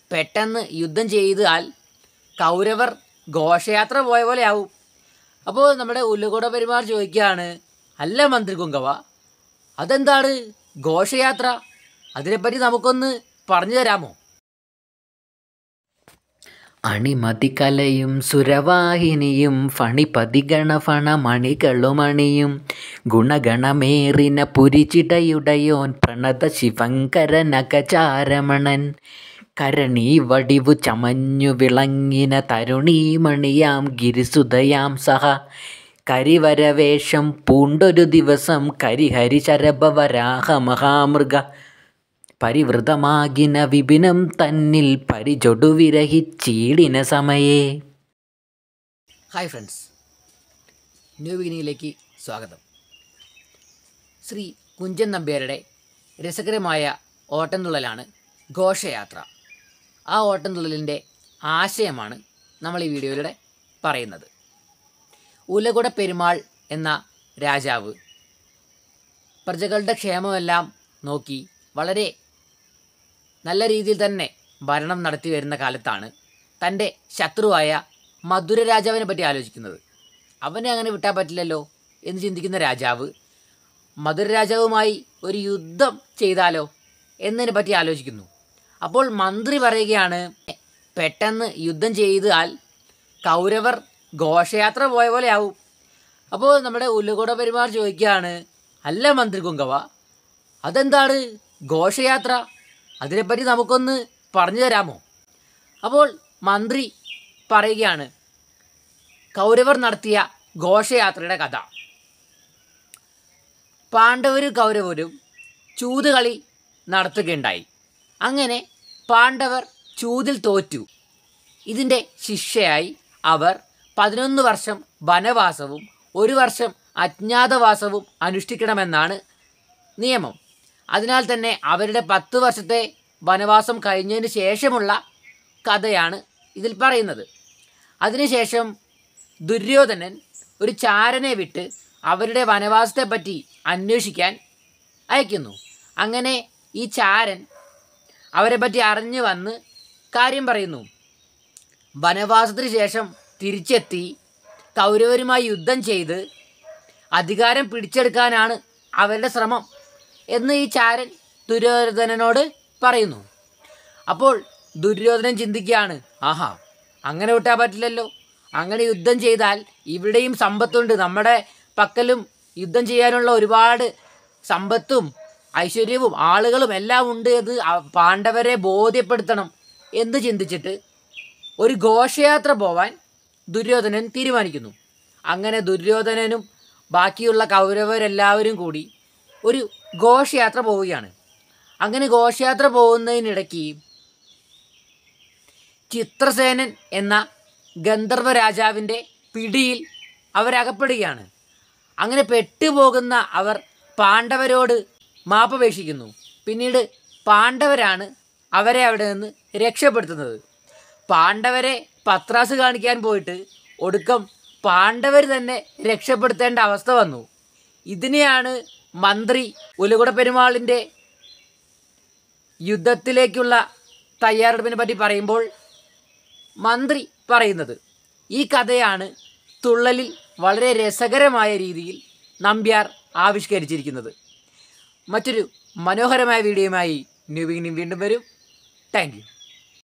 പെട്ടെന്ന് യുദ്ധം ചെയ്താൽ കൗരവർ ഘോഷയാത്ര പോയ പോലെ ആവും. അപ്പോൾ നമ്മുടെ ഉലകുട പെരുമാൾ ചോദിക്കുകയാണ്, അല്ല മന്ത്രി കുങ്കവ, അതെന്താണ് ഘോഷയാത്ര? അതിനെപ്പറ്റി നമുക്കൊന്ന് പറഞ്ഞു തരാമോ? അണിമതികലയും സുരവാഹിനിയും ഫണിപതിഗണഫണമണികളുമണിയും ഗുണഗണമേറിന പുരിചിടയുടയോൻ പ്രണത ശിവങ്കരനകചാരമണൻ കരണീ വടിവു ചമഞ്ഞു വിളങ്ങിന തരുണീമണിയാം ഗിരിസുതയാം സഹ കരിവരവേഷം പൂണ്ടൊരു ദിവസം കരിഹരി ശരഭവരാഹ മഹാമൃഗ പരിവൃതമാകിന വിപിനം തന്നിൽ പരിചൊടുവിരഹിച്ചീടിന സമയേ. ഹായ് ഫ്രണ്ട്സ്, ന്യൂ ബിഗിനിങ്ങിലേക്ക് സ്വാഗതം. ശ്രീ കുഞ്ചൻ നമ്പ്യാരുടെ രസകരമായ ഓട്ടംതുള്ളലാണ് ഘോഷയാത്ര. ആ ഓട്ടംതുള്ളലിൻ്റെ ആശയമാണ് നമ്മൾ ഈ വീഡിയോയിലൂടെ പറയുന്നത്. ഉലകുട പെരുമാൾ എന്ന രാജാവ് പ്രജകളുടെ ക്ഷേമമെല്ലാം നോക്കി വളരെ നല്ല രീതിയിൽ തന്നെ ഭരണം നടത്തി വരുന്ന കാലത്താണ് തൻ്റെ ശത്രുവായ മധുര രാജാവിനെ പറ്റി ആലോചിക്കുന്നത്. അവനെ അങ്ങനെ വിട്ടാൽ പറ്റില്ലല്ലോ എന്ന് ചിന്തിക്കുന്ന രാജാവ് മധുര രാജാവുമായി ഒരു യുദ്ധം ചെയ്താലോ എന്നതിനെ പറ്റി ആലോചിക്കുന്നു. അപ്പോൾ മന്ത്രി പറയുകയാണ്, പെട്ടെന്ന് യുദ്ധം ചെയ്താൽ കൗരവർ ഘോഷയാത്ര പോയ പോലെ ആവും. അപ്പോൾ നമ്മുടെ ഉലകുട പെരുമാൾ ചോദിക്കുകയാണ്, അല്ല മന്ത്രി കുങ്കവ, അതെന്താണ് ഘോഷയാത്ര? അതിനെപ്പറ്റി നമുക്കൊന്ന് പറഞ്ഞു തരാമോ? അപ്പോൾ മന്ത്രി പറയുകയാണ്, കൗരവർ നടത്തിയ ഘോഷയാത്രയുടെ കഥ. പാണ്ഡവരും കൗരവരും ചൂതുകളി നടത്തുകയുണ്ടായി. അങ്ങനെ പാണ്ഡവർ ചൂതിൽ തോറ്റു. ഇതിൻ്റെ ശിക്ഷയായി അവർ 11 വർഷം വനവാസവും 1 വർഷം അജ്ഞാതവാസവും അനുഷ്ഠിക്കണമെന്നാണ് നിയമം. അതിനാൽ തന്നെ അവരുടെ 10 വർഷത്തെ വനവാസം കഴിഞ്ഞതിന് ശേഷമുള്ള കഥയാണ് ഇതിൽ പറയുന്നത്. അതിനുശേഷം ദുര്യോധനൻ ഒരു ചാരനെ വിട്ട് അവരുടെ വനവാസത്തെപ്പറ്റി അന്വേഷിക്കാൻ അയക്കുന്നു. അങ്ങനെ ഈ ചാരൻ അവരെ പറ്റി അറിഞ്ഞു വന്ന് കാര്യം പറയുന്നു. വനവാസത്തിന് ശേഷം തിരിച്ചെത്തി കൗരവരുമായി യുദ്ധം ചെയ്ത് അധികാരം പിടിച്ചെടുക്കാനാണ് അവരുടെ ശ്രമം എന്ന് ഈ ചാരൻ ദുര്യോധനനോട് പറയുന്നു. അപ്പോൾ ദുര്യോധനൻ ചിന്തിക്കുകയാണ്, ആഹാ, അങ്ങനെ വിട്ടാൽ പറ്റില്ലല്ലോ. അങ്ങനെ യുദ്ധം ചെയ്താൽ ഇവിടെയും സമ്പത്തുണ്ട്, നമ്മുടെ പക്കലും യുദ്ധം ചെയ്യാനുള്ള ഒരുപാട് സമ്പത്തും ഐശ്വര്യവും ആളുകളും എല്ലാം ഉണ്ട്. അത് പാണ്ഡവരെ ബോധ്യപ്പെടുത്തണം എന്ന് ചിന്തിച്ചിട്ട് ഒരു ഘോഷയാത്ര പോവാൻ ദുര്യോധനൻ തീരുമാനിക്കുന്നു. അങ്ങനെ ദുര്യോധനനും ബാക്കിയുള്ള കൗരവരെല്ലാവരും കൂടി ഒരു ഘോഷയാത്ര പോവുകയാണ്. അങ്ങനെ ഘോഷയാത്ര പോകുന്നതിനിടയ്ക്ക് ചിത്രസേനൻ എന്ന ഗന്ധർവ രാജാവിൻ്റെ പിടിയിൽ അവരകപ്പെടുകയാണ്. അങ്ങനെ പെട്ടുപോകുന്ന അവർ പാണ്ഡവരോട് മാപ്പപേക്ഷിക്കുന്നു. പിന്നീട് പാണ്ഡവരാണ് അവരെ അവിടെ നിന്ന് രക്ഷപ്പെടുത്തുന്നത്. പാണ്ഡവരെ പത്രാസ് കാണിക്കാൻ പോയിട്ട് ഒടുക്കം പാണ്ഡവർ തന്നെ രക്ഷപ്പെടുത്തേണ്ട അവസ്ഥ വന്നു. ഇതിനെയാണ് മന്ത്രി ഉലകുട പെരുമാളിൻ്റെ യുദ്ധത്തിലേക്കുള്ള തയ്യാറെടുപ്പിനെ പറ്റി പറയുമ്പോൾ മന്ത്രി പറയുന്നത്. ഈ കഥയാണ് തുള്ളലിൽ വളരെ രസകരമായ രീതിയിൽ നമ്പ്യാർ ആവിഷ്കരിച്ചിരിക്കുന്നത്. മറ്റൊരു മനോഹരമായ വീഡിയോയുമായി ന്യൂ ബിഗിനിംഗ് വീണ്ടും വരും. Thank U.